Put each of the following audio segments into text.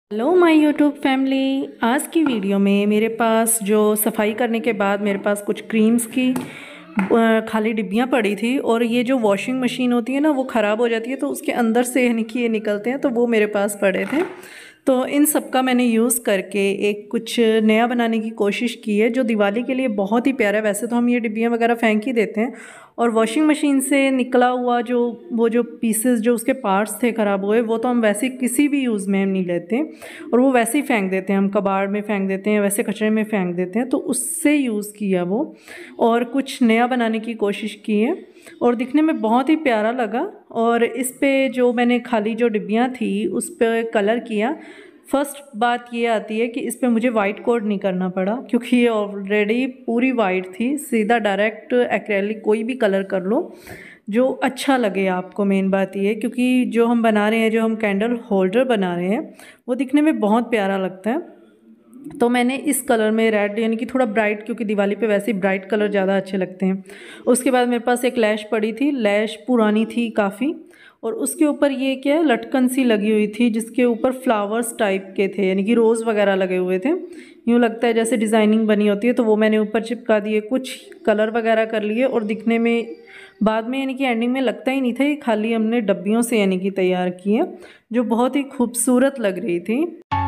Hello my YouTube family. आज की video में मेरे पास जो सफाई करने के बाद मेरे पास कुछ क्रीम्स की खाली डिब्बियाँ पड़ी थी और ये जो वॉशिंग मशीन होती है ना वो ख़राब हो जाती है तो उसके अंदर से यानी कि ये निकलते हैं, तो वो मेरे पास पड़े थे। तो इन सब का मैंने यूज़ करके एक कुछ नया बनाने की कोशिश की है जो दिवाली के लिए बहुत ही प्यारा है। वैसे तो हम ये डिब्बियाँ वगैरह फेंक ही देते हैं और वॉशिंग मशीन से निकला हुआ जो पीसेस जो उसके पार्ट्स थे ख़राब हुए वो तो हम वैसे किसी भी यूज़ में नहीं लेते और वो वैसे ही फेंक देते हैं, हम कबाड़ में फेंक देते हैं, वैसे कचरे में फेंक देते हैं। तो उससे यूज़ किया वो और कुछ नया बनाने की कोशिश की है और दिखने में बहुत ही प्यारा लगा। और इस पे जो मैंने खाली जो डिब्बियाँ थी उस पर कलर किया। फर्स्ट बात ये आती है कि इस पे मुझे वाइट कोड नहीं करना पड़ा क्योंकि ये ऑलरेडी पूरी वाइट थी। सीधा डायरेक्ट एक्रेलिक कोई भी कलर कर लो जो अच्छा लगे आपको। मेन बात ये है क्योंकि जो हम बना रहे हैं, जो हम कैंडल होल्डर बना रहे हैं वो दिखने में बहुत प्यारा लगता है। तो मैंने इस कलर में रेड यानी कि थोड़ा ब्राइट, क्योंकि दिवाली पे वैसे ही ब्राइट कलर ज़्यादा अच्छे लगते हैं। उसके बाद मेरे पास एक लैश पड़ी थी, लैश पुरानी थी काफ़ी, और उसके ऊपर ये क्या है लटकन सी लगी हुई थी जिसके ऊपर फ्लावर्स टाइप के थे यानी कि रोज़ वगैरह लगे हुए थे। यूँ लगता है जैसे डिज़ाइनिंग बनी होती है, तो वो मैंने ऊपर चिपका दिए, कुछ कलर वगैरह कर लिए और दिखने में बाद में यानी कि एंडिंग में लगता ही नहीं था, ये खाली हमने डब्बियों से यानी कि तैयार किए जो बहुत ही खूबसूरत लग रही थी।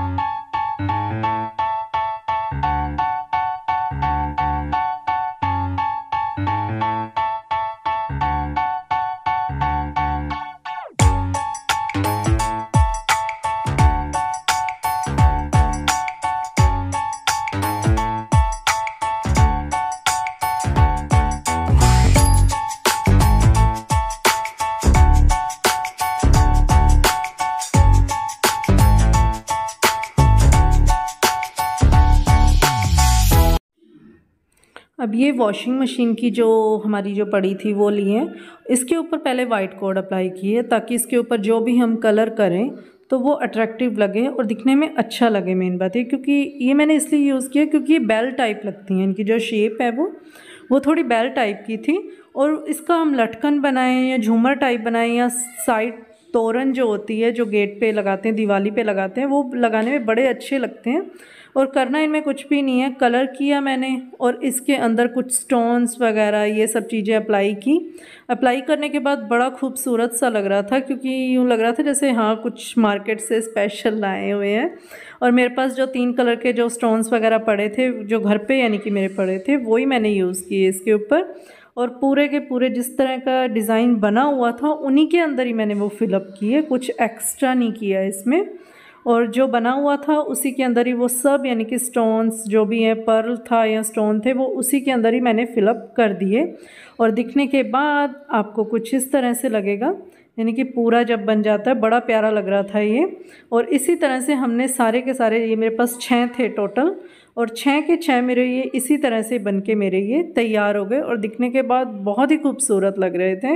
अब ये वॉशिंग मशीन की जो हमारी जो पड़ी थी वो ली है, इसके ऊपर पहले वाइट कोड अप्लाई किए ताकि इसके ऊपर जो भी हम कलर करें तो वो अट्रैक्टिव लगे और दिखने में अच्छा लगे। मेन बात है क्योंकि ये मैंने इसलिए यूज़ किया क्योंकि ये बेल टाइप लगती हैं, इनकी जो शेप है वो थोड़ी बेल टाइप की थी और इसका हम लटकन बनाएं या झूमर टाइप बनाएं या साइड तोरण जो होती है जो गेट पे लगाते हैं, दिवाली पे लगाते हैं, वो लगाने में बड़े अच्छे लगते हैं। और करना इनमें कुछ भी नहीं है, कलर किया मैंने और इसके अंदर कुछ स्टोन्स वगैरह ये सब चीज़ें अप्लाई की। अप्लाई करने के बाद बड़ा खूबसूरत सा लग रहा था क्योंकि यूँ लग रहा था जैसे हाँ कुछ मार्केट से स्पेशल लाए हुए हैं। और मेरे पास जो 3 कलर के जो स्टोन्स वगैरह पड़े थे जो घर पे यानी कि मेरे पड़े थे वही मैंने यूज़ किए इसके ऊपर, और पूरे के पूरे जिस तरह का डिज़ाइन बना हुआ था उन्हीं के अंदर ही मैंने वो फिलअप किए, कुछ एक्स्ट्रा नहीं किया इसमें। और जो बना हुआ था उसी के अंदर ही वो सब यानी कि स्टोन्स जो भी हैं, पर्ल था या स्टोन थे, वो उसी के अंदर ही मैंने फिलअप कर दिए। और दिखने के बाद आपको कुछ इस तरह से लगेगा, यानी कि पूरा जब बन जाता है बड़ा प्यारा लग रहा था ये। और इसी तरह से हमने सारे के सारे, ये मेरे पास 6 थे टोटल और 6 के 6 मेरे ये इसी तरह से बन के मेरे ये तैयार हो गए और दिखने के बाद बहुत ही खूबसूरत लग रहे थे।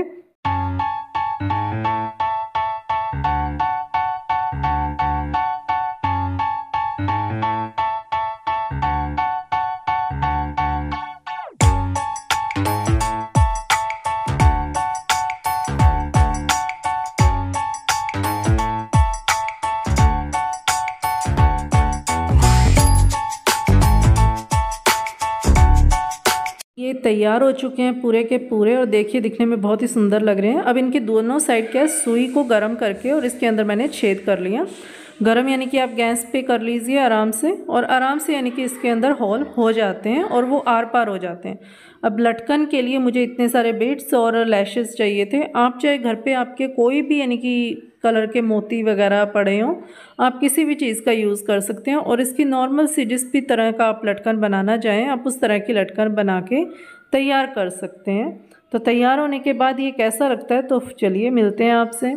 ये तैयार हो चुके हैं पूरे के पूरे और देखिए दिखने में बहुत ही सुंदर लग रहे हैं। अब इनके दोनों साइड क्या है, सुई को गर्म करके और इसके अंदर मैंने छेद कर लिया। गरम यानी कि आप गैस पे कर लीजिए आराम से, और आराम से यानी कि इसके अंदर होल हो जाते हैं और वो आर पार हो जाते हैं। अब लटकन के लिए मुझे इतने सारे बीड्स और लैशेस चाहिए थे। आप चाहे घर पे आपके कोई भी यानी कि कलर के मोती वगैरह पड़े हों, आप किसी भी चीज़ का यूज़ कर सकते हैं। और इसकी नॉर्मल सी जिस भी तरह का आप लटकन बनाना चाहें आप उस तरह की लटकन बना के तैयार कर सकते हैं। तो तैयार होने के बाद ये कैसा लगता है तो चलिए मिलते हैं आपसे।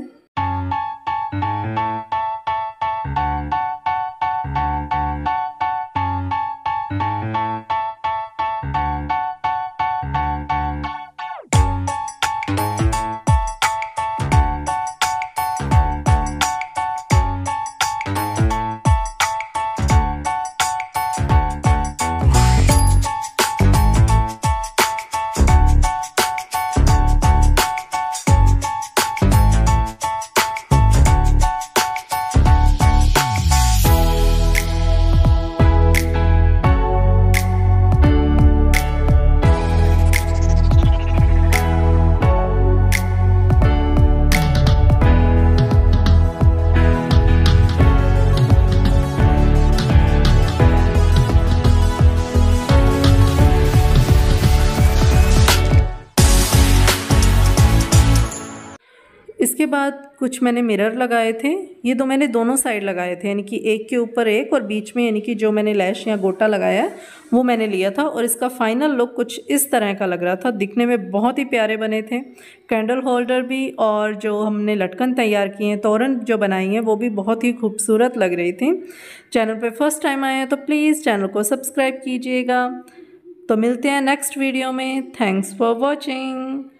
इसके बाद कुछ मैंने मिरर लगाए थे, ये दो मैंने दोनों साइड लगाए थे, यानी कि एक के ऊपर एक और बीच में यानी कि जो मैंने लैश या गोटा लगाया है वो मैंने लिया था। और इसका फाइनल लुक कुछ इस तरह का लग रहा था, दिखने में बहुत ही प्यारे बने थे। कैंडल होल्डर भी और जो हमने लटकन तैयार किए हैं, तोरण जो बनाई हैं, वो भी बहुत ही खूबसूरत लग रही थी। चैनल पे फर्स्ट टाइम आए हैं तो प्लीज़ चैनल को सब्सक्राइब कीजिएगा। तो मिलते हैं नेक्स्ट वीडियो में। Thanks for watching.